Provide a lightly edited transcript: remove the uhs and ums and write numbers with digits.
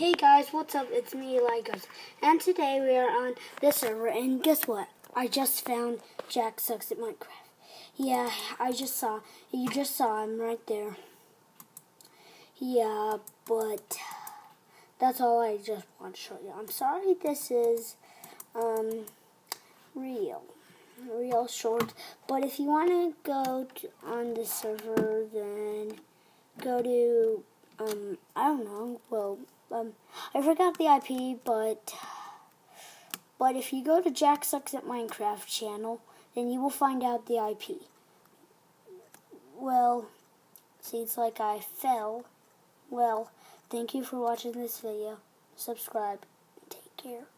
Hey guys, what's up? It's me, Legos, and today we are on this server, and guess what? I just found Jack Sucks at Minecraft. Yeah, you just saw him right there. Yeah, but that's all I just want to show you. I'm sorry this is, real short, but if you want to go on the server, then go to, I don't know, I forgot the IP, but if you go to Jack Sucks at Minecraft channel, then you will find out the IP. Well, see, it's like I fell. Well, thank you for watching this video. Subscribe and take care.